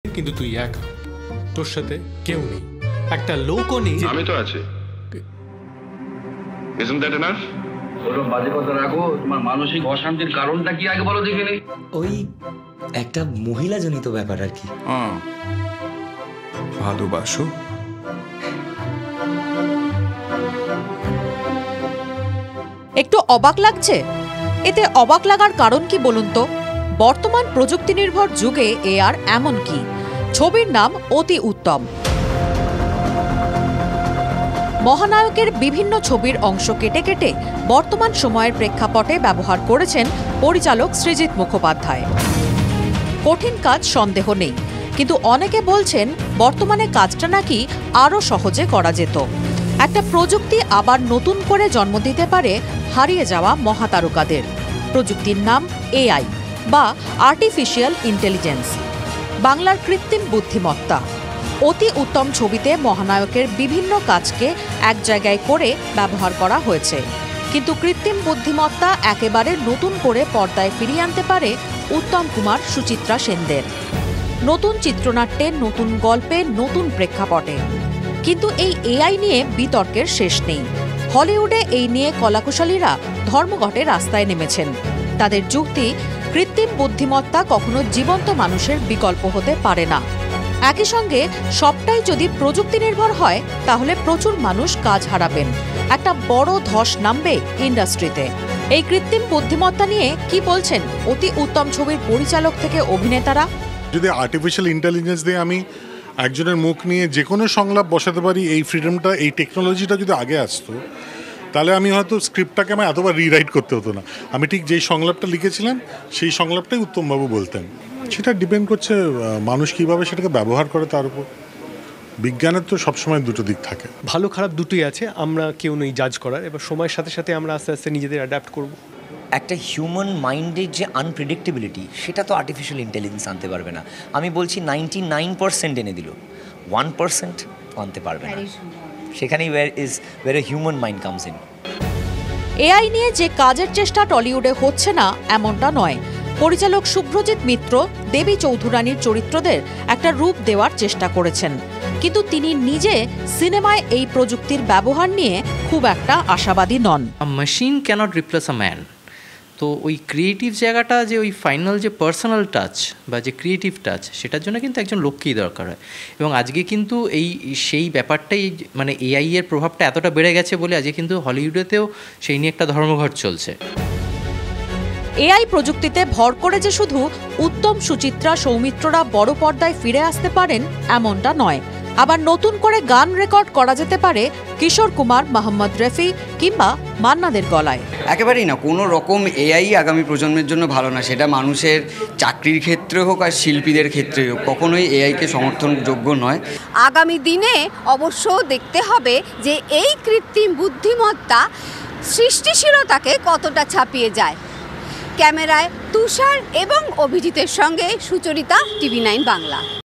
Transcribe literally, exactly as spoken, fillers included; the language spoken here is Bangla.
কিন্তু তুই একা, তোর সাথে কেউ নেই, একটা লোকও নেই। আমি তো আছি। Isn't that enough? ওরকম বাজে কথা রাখো, তোমার মানসিক অশান্তির কারণটা কি আগে বলো দেখিনি। ওই একটা মহিলা জনিত ব্যাপার আর কি। হ্যাঁ, ভালোবাসো। একটু অবাক লাগছে? এতে অবাক লাগার কারণ কি বলুন তো? বর্তমান প্রযুক্তি নির্ভর যুগে এ আর এমন কি? ছবির নাম অতি উত্তম। মহানায়কের বিভিন্ন ছবির অংশ কেটে কেটে বর্তমান সময়ের প্রেক্ষাপটে ব্যবহার করেছেন পরিচালক সৃজিত মুখোপাধ্যায়। কঠিন কাজ সন্দেহ নেই, কিন্তু অনেকে বলছেন বর্তমানে কাজটা নাকি আরও সহজে করা যেত। একটা প্রযুক্তি আবার নতুন করে জন্ম দিতে পারে হারিয়ে যাওয়া মহাতারকাদের। প্রযুক্তির নাম এআই বা আর্টিফিশিয়াল ইন্টেলিজেন্স, বাংলার কৃত্রিম বুদ্ধিমত্তা। অতি উত্তম ছবিতে মহানায়কের বিভিন্ন কাজকে এক জায়গায় করে ব্যবহার করা হয়েছে, কিন্তু কৃত্রিম বুদ্ধিমত্তা একেবারে নতুন করে পর্দায় ফিরিয়ে আনতে পারে উত্তম কুমার সুচিত্রা সেনদের। নতুন চিত্রনাট্যে, নতুন গল্পে, নতুন প্রেক্ষাপটে। কিন্তু এই এআই নিয়ে বিতর্কের শেষ নেই। হলিউডে এই নিয়ে কলাকুশলীরা ধর্মঘটে রাস্তায় নেমেছেন। তাদের যুক্তি, কৃত্রিম বুদ্ধিমত্তা কখনো জীবন্ত মানুষের বিকল্প হতে পারে না। একই সঙ্গে সবটাই যদি প্রযুক্তি নির্ভর হয়, তাহলে প্রচুর মানুষ কাজ হারাবেন, একটা বড় ধস নামবে ইন্ডাস্ট্রিতে। এই কৃত্রিম বুদ্ধিমত্তা নিয়ে কি বলছেন অতি উত্তম ছবির পরিচালক থেকে অভিনেতারা? যদি আর্টিফিশিয়াল ইন্টেলিজেন্স দিয়ে আমি একজনের মুখ নিয়ে যে কোনো সংলাপ বসাতে পারি, এই ফ্রিডমটা, এই টেকনোলজিটা যদি আগে আসতো, তাহলে আমি হয়তো স্ক্রিপ্টটাকে আমার এতবার রিরাইট করতে হতো না। আমি ঠিক যেই সংলাপটা লিখেছিলাম সেই সংলাপটাই উত্তমবাবু বলতেন। সেটা ডিপেন্ড করছে মানুষ কীভাবে সেটাকে ব্যবহার করে তার উপর। বিজ্ঞানের তো সবসময় দুটো দিক থাকে, ভালো খারাপ দুটোই আছে। আমরা কেউ নেই জাজ করার, এবার সময়ের সাথে সাথে আমরা আস্তে আস্তে নিজেদের অ্যাডাপ্ট করব। একটা হিউম্যান মাইন্ডের যে আনপ্রেডিক্টেবিলিটি, সেটা তো আর্টিফিশিয়াল ইন্টেলিজেন্স আনতে পারবে না। আমি বলছি নাইনটি নাইন পার্সেন্ট এনে দিল, ওয়ান পার্সেন্ট আনতে পারবে না। সেখানেই where is where a human mind comes in. AI নিয়ে যে কাজের চেষ্টা টলিউডে হচ্ছে না এমনটা নয়। পরিচালক শুভ্রজিৎ মিত্র দেবী চৌধুরানীর চরিত্রদের একটা রূপ দেওয়ার চেষ্টা করেছেন, কিন্তু তিনি নিজে সিনেমায় এই প্রযুক্তির ব্যবহার নিয়ে খুব একটা আশাবাদী নন। Machine cannot replace a man. তো ওই ক্রিয়েটিভ জায়গাটা, যে ওই ফাইনাল যে পার্সোনাল টাচ বা যে ক্রিয়েটিভ টাচ, সেটার জন্য কিন্তু একজন লোককেই দরকার হয়। এবং আজকে কিন্তু এই সেই ব্যাপারটাই, মানে এআই এর প্রভাবটা এতটা বেড়ে গেছে বলে আজকে কিন্তু হলিউডেতেও সেই নিয়ে একটা ধর্মঘট চলছে। এআই প্রযুক্তিতে ভর করে যে শুধু উত্তম, সুচিত্রা, সৌমিত্ররা বড় পর্দায় ফিরে আসতে পারেন এমনটা নয়। আবার নতুন করে গান রেকর্ড করা যেতে পারে কিশোর কুমার, মোহাম্মদ রফি কিংবা মান্নাদের গলায়। একেবারেই না, কোনো রকম এআই আগামী প্রজন্মের জন্য ভালো না। সেটা মানুষের চাকরির ক্ষেত্রে হোক আর শিল্পীদের ক্ষেত্রে হোক, কখনোই এআইকে সমর্থনযোগ্য নয়। আগামী দিনে অবশ্য দেখতে হবে যে এই কৃত্রিম বুদ্ধিমত্তা সৃষ্টিশীলতাকে কতটা ছাপিয়ে যায়। ক্যামেরায় তুষার এবং অভিজিতের সঙ্গে সুচরিতা, টিভি নাইন বাংলা।